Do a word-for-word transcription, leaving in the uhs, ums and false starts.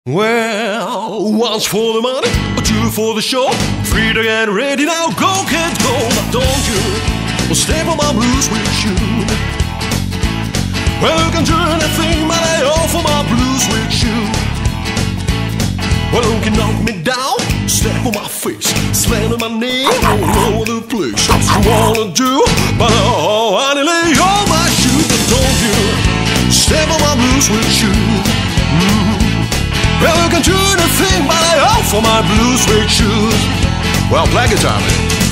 Well, one's for the money, two for the show. Three to get ready now, go kids go. Now don't you step on my blues with you. Well, you can do anything, but I offer my blues with you. Well, you can knock me down, step on my face, slam on my knee all over the place. What you wanna do, but oh, I lay all my shoes. But don't you step on my blues with you. Mm-hmm. Well, you can do anything, but I offer my blues suede shoes. Well, play guitar, man.